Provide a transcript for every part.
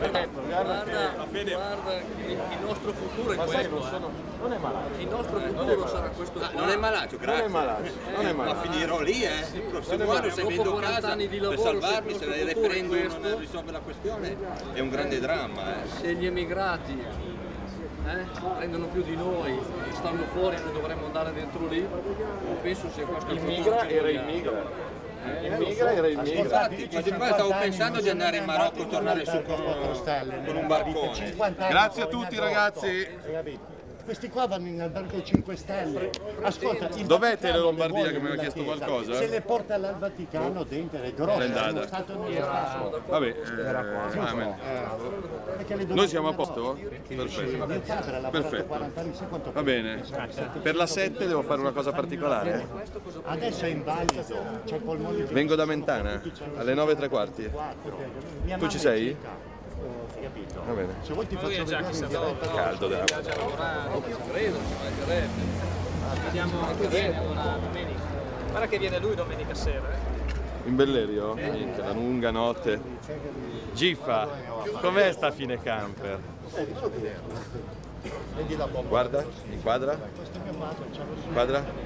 guarda, il nostro futuro è questo. Non è malato. Il nostro futuro sarà questo. Non è malato, grazie. Non è malato. Ma finirò lì, il prossimo anno se vendo casa per salvarmi, se il referendum non risolve la questione, è un grande dramma. Se gli emigrati prendono più di noi, stanno fuori e noi dovremmo andare dentro lì, penso sia questo il futuro. Immigra e reimmigra. Immigra e reimmigra. Infatti, ma di qua stavo pensando di andare in Marocco e tornare su con un barcone. Grazie a tutti ragazzi. Questi qua vanno in albergo 5 stelle. Ascolta, dov'è Tele Lombardia che mi aveva chiesto qualcosa? Se le porta al Vaticano dentro è grosso, è stato nello stesso. Vabbè, noi siamo a posto? Perfetto. Va bene. Per la 7 devo fare una cosa particolare. Adesso è invalido, c'è polmoni. Vengo da Mentana alle 9:15. Tu ci sei? Va bene. Se vuoi ti faccio vedere in diretta. Caldo della Vediamo anche bene domenica. Guarda che viene lui domenica sera. In Bellerio? Niente, la lunga notte. Giffa, com'è sta fine camper? Guarda, inquadra. Inquadra?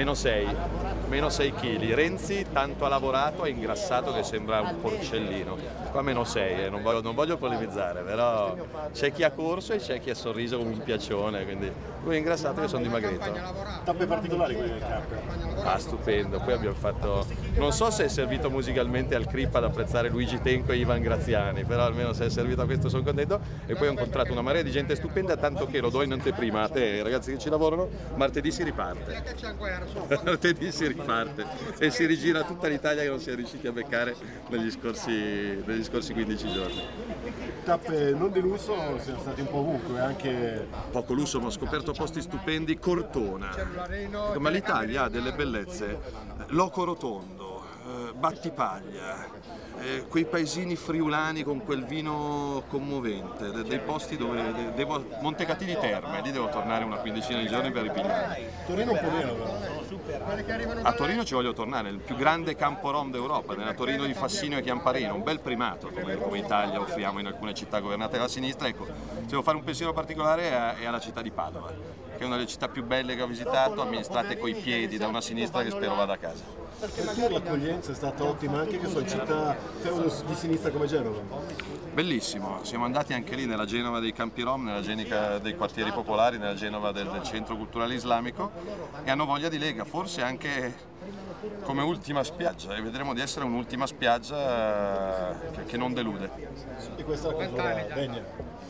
-6 kg. Renzi tanto ha lavorato, ha ingrassato che sembra un porcellino. Qua -6, non voglio polemizzare, però c'è chi ha corso e c'è chi ha sorriso come un piacione, quindi lui è ingrassato e io sono dimagrito. Tappe particolari quelli del camper. Ah, stupendo. Poi abbiamo fatto, non so se è servito musicalmente al Crip ad apprezzare Luigi Tenco e Ivan Graziani, però almeno se è servito a questo sono contento. E poi ho incontrato una marea di gente stupenda, tanto che lo do in anteprima a te, ai ragazzi che ci lavorano, martedì si riparte. Martedì si riparte e si rigira tutta l'Italia che non si è riusciti a beccare negli scorsi 15 giorni. Tappe non di lusso, siamo stati un po' ovunque, anche Poco lusso, ma ho scoperto posti stupendi. Cortona, ma l'Italia ha delle bellezze. Loco Rotondo, Battipaglia, quei paesini friulani con quel vino commovente, dei posti dove Montecatini Terme, lì devo tornare una quindicina di giorni per ripigliare. Torino un po' meno però. A Torino ci voglio tornare, il più grande campo rom d'Europa, nella Torino di Fassino e Chiamparino, un bel primato come Italia offriamo in alcune città governate dalla sinistra. Ecco, se devo fare un pensiero particolare è alla città di Padova, che è una delle città più belle che ho visitato, amministrate coi piedi da una sinistra che spero vada a casa. Per te l'accoglienza è stata ottima anche che sono città di sinistra come Genova. Bellissimo, siamo andati anche lì nella Genova dei campi rom, nella Genova dei quartieri popolari, nella Genova del centro culturale islamico, e hanno voglia di Lega, forse anche come ultima spiaggia, e vedremo di essere un'ultima spiaggia che non delude. E questa è la cosa degna.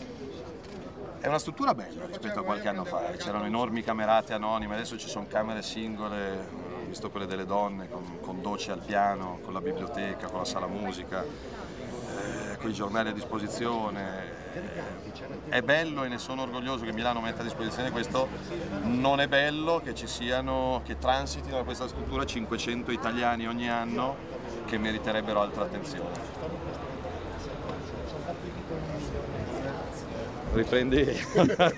È una struttura bella rispetto a qualche anno fa, c'erano enormi camerate anonime, adesso ci sono camere singole, ho visto quelle delle donne con docce al piano, con la biblioteca, con la sala musica, con i giornali a disposizione. È bello e ne sono orgoglioso che Milano metta a disposizione questo. Non è bello che che transitino da questa struttura 500 italiani ogni anno che meriterebbero altra attenzione. Riprendi. La gente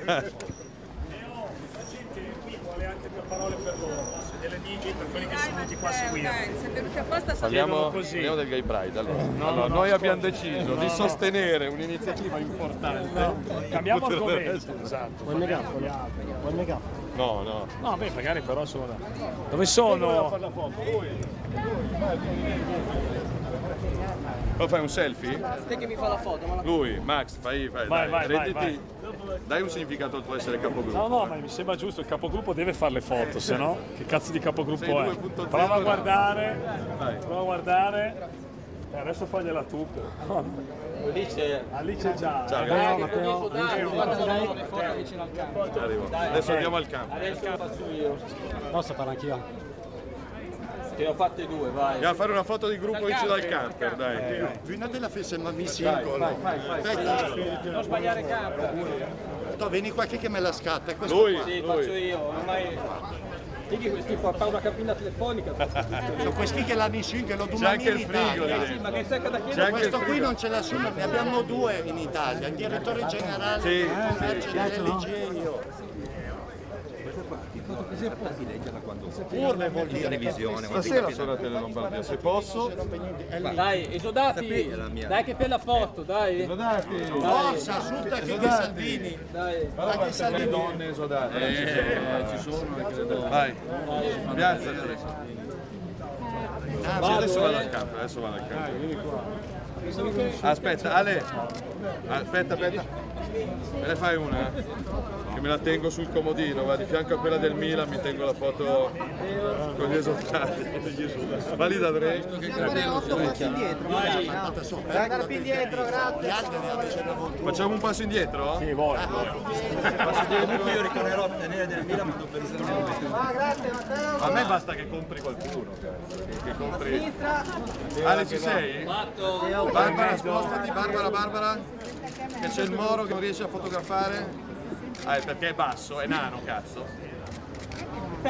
qui vuole anche due parole per loro, se delle dici per quelli che sono venuti qua a seguire. Siete venuti apposta. Parliamo del Gay Pride. Allora, noi abbiamo deciso di sostenere un'iniziativa importante. Cambiamo argomento. Esatto. Vuoi il megafono? No. No, beh, magari però sono da... Dove sono? Lo fai un selfie? Te che mi fa la foto, ma Lui, Max, vai. Vai. Dai un significato al tuo essere capogruppo. No, ma mi sembra giusto, il capogruppo deve fare le foto, se no che cazzo di capogruppo Sei è? 2.0. Prova a guardare. Vai. Prova a guardare. E adesso fagliela tu. Alice già. Ciao, Matteo. Le foto vicino al campo. Arrivo. Adesso andiamo al campo. Faccio io. Posso fare anch'io? Te ho fatte due, vai. Andiamo a fare una foto di gruppo vicino al camper, dai. Fino della festa ma mi singolo. Non sbagliare campo. Vieni qua che me la scatta. Lui. Sì, faccio io. Ormai... Digli questi porta una cabina telefonica. Sono questi che l'hanno in swing, che lo C'è domani anche in il frigo. Italia. Sì, ma che secca da C'è chiedere. anche il Questo qui frigo. non ce l'ha solo, ne abbiamo due in Italia, il direttore generale del commercio dell'LG e io. Urne vuol dire televisione. Stasera sono a Tele Lombardia, se posso. Dai, esodati! Dai che per la foto, dai! Esodati! forza, assunta che di Salvini. Dai! Guarda quante le donne esodate. Ci sono anche le donne. Vai, piazzati. Adesso vado al campo, Aspetta, Ale. Aspetta. Me ne fai una? Che me la tengo sul comodino, va di fianco a quella del Milan, mi tengo la foto con gli esodati. Va lì da Dre. Facciamo un passo indietro? Sì, vuole. Io ritornerò a tenere del Milan per A me basta che compri qualcuno, che compri. Ale, ci sei? Barbara, spostati, Barbara, che c'è il Moro che non riesce a fotografare. Perché è basso, è nano, cazzo. Tu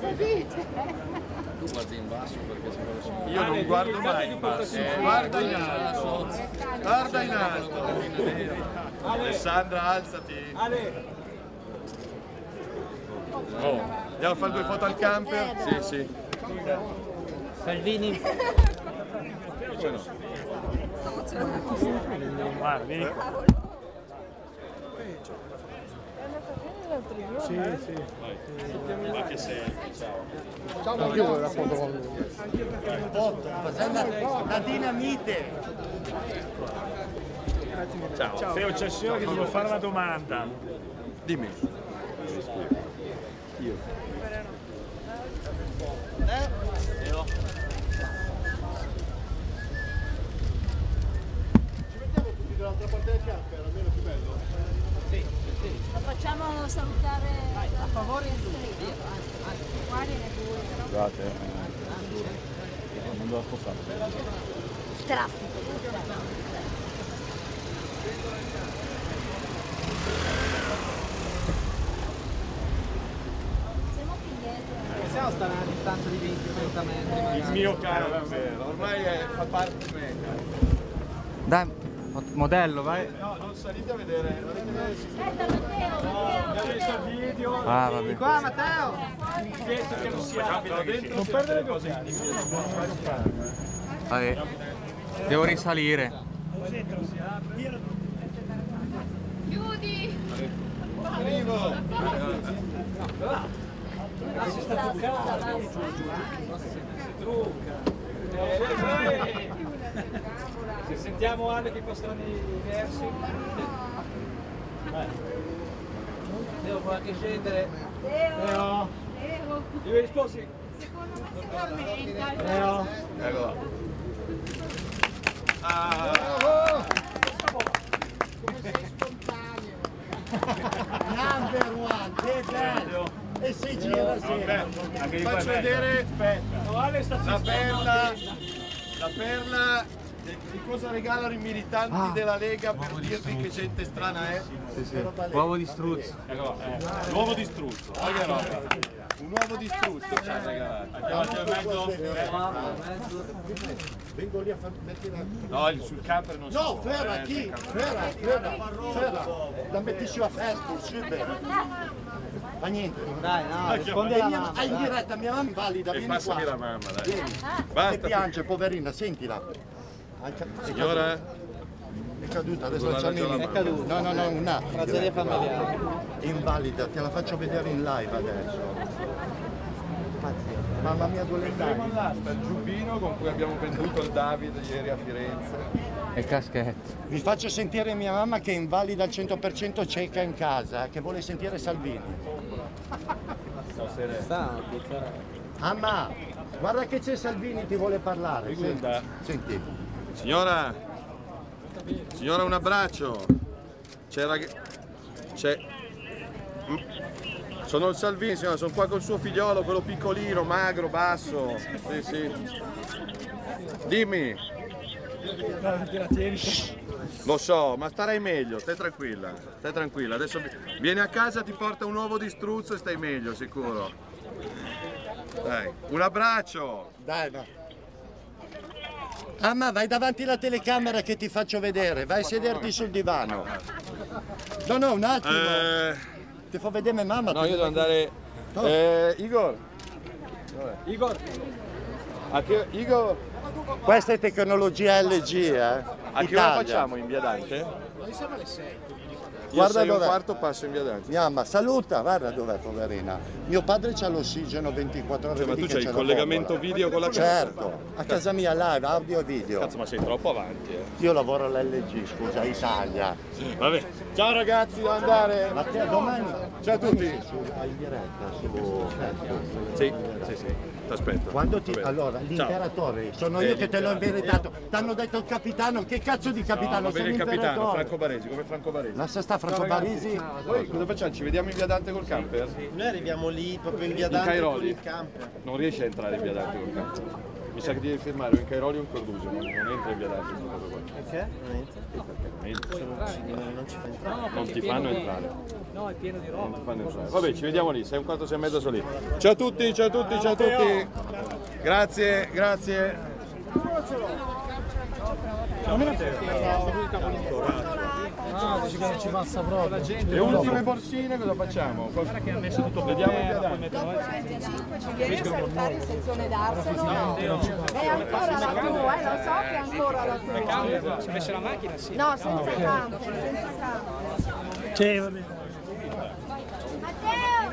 guardi in basso perché sembra. Io non guardo mai in basso, guarda in alto. Guarda in alto. Alessandra, alzati. Oh, andiamo a fare 2 foto al camper? Sì. Salvini! Guardi. Ma che sei? Ciao, chiudo la foto con lui. La dinamite. Ciao. Sei occasione che devo fare una domanda. Dimmi. Dall'altra parte del camper, almeno più bello. Lo facciamo salutare a favore di tutti. Guardi le due. Scusate, non devo spostare. Traffico. Siamo più indietro. Possiamo stare a una distanza di 20-30 metri? Il mio caro davvero, ormai fa parte di me. Dai, modello, vai! No, non salite a vedere. Aspetta Matteo. Ah, vabbè. Qua Matteo! Non perdere cose. Vabbè. Devo risalire. Chiudi. Arrivo. Se sentiamo Ale che fa strani diversi. Devo qualche scendere. Leo. Io mi risposi. Secondo me si tormenta. Leo. Eccola. Come sei spontaneo. Number one, che bello. E se gira sempre. Faccio vedere la perla di cosa regalano i militanti della Lega per dirvi che gente strana è. Sì. Uovo di struzzo. L'uovo di struzzo, che roba. Un uovo di struzzo ci ha regalato. Andiamo mezzo. Vengo lì a mettere la... No, sul camper non si No, può. ferra chi? Ferra. La metti su a Facebook, subito. Fa niente. Dai, no, rispondi alla mamma. In diretta, mia mamma valida, E vieni passami qua. la mamma, dai. Vieni. Che Basta. piange, poverina, sentila. Signora? È caduta, adesso Guarda, c'è c'è la il... mano. No, un attimo. Tragedia familiare. È invalida, te la faccio vedere in live adesso. Mamma mia, 2 Vedremo l'asta, il giubbino con cui abbiamo venduto il David ieri a Firenze. E il caschetto. Vi faccio sentire mia mamma che è invalida al 100% cieca in casa, che vuole sentire Salvini. Mamma, guarda che c'è Salvini, ti vuole parlare. Senti. Signora, un abbraccio. Sono il Salvini, signora, sono qua col suo figliolo, quello piccolino, magro, basso. Sì. Dimmi. Lo so, ma starai meglio, stai tranquilla. Adesso vieni a casa, ti porta un uovo di struzzo e stai meglio, sicuro. Dai, un abbraccio. Dai, va. Mamma, vai davanti alla telecamera che ti faccio vedere, vai a sederti sul divano. No, un attimo. Ti fa vedere mamma. No, io devo andare Igor. Igor. Igor. Questa è tecnologia LG, A che ora facciamo in via Dante? Noi siamo alle 6. Guarda Io 6:15 dov'è. passo in via Dante. Mia mamma, saluta, guarda dov'è poverina. Mio padre c'ha l'ossigeno 24 ore. Ma vedi tu che c'hai ce il lo collegamento bombola. video con la casa? Certo, a casa mia live, audio e video. Cazzo, ma sei troppo avanti, Io lavoro all'LG, scusa, Italia. Vabbè. Ciao ragazzi, devo andare. Ma te domani? Ciao a tutti. In diretta su Facebook. Sì. Ti aspetto. Quando ti... Va bene. Allora, l'imperatore, sono io che te l'ho inveritato. T'hanno detto il capitano, che cazzo di capitano? Va bene Sei il capitano, l'imperatore. Franco Baresi, come Franco Baresi. Lascia sta Franco Ciao, ragazzi. Baresi. Poi cosa facciamo? Ci vediamo in via Dante col camper? Noi arriviamo lì proprio in via In Dante con Cairoli. il camper. Non riesci a entrare in via Dante col camper. Mi sa che devi firmare o in Cairoli o in Cordusio, non entra in via Dante questa cosa qua. Perché? Non entra? Non ci fa entrare. Non ti fanno entrare. No, è pieno di Non roba. ti fanno entrare. Vabbè, ci vediamo lì, 6:15, 6:30 sono lì. Ciao a tutti, ciao a tutti, ciao a tutti. Grazie, grazie. Dici che non ci passa proprio. Le ultime borsine cosa facciamo? Che ha messo tutto Vediamo in via Dante. 125 ci viene a salutare in sezione d'Arseno? È ancora la tua, lo so che è ancora la tua. Se avesse la macchina, sì. No, senza camper, senza camper. Sì, va bene. Matteo!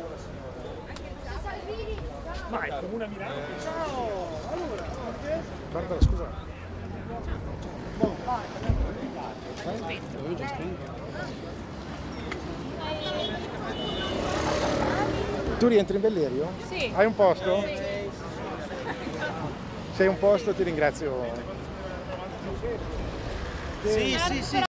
Vai, comune a Milano. Ciao. Allora, Barbara, scusa. Tu rientri in Bellerio? Sì. Hai un posto? Se hai un posto ti ringrazio. Sì, sì, sì.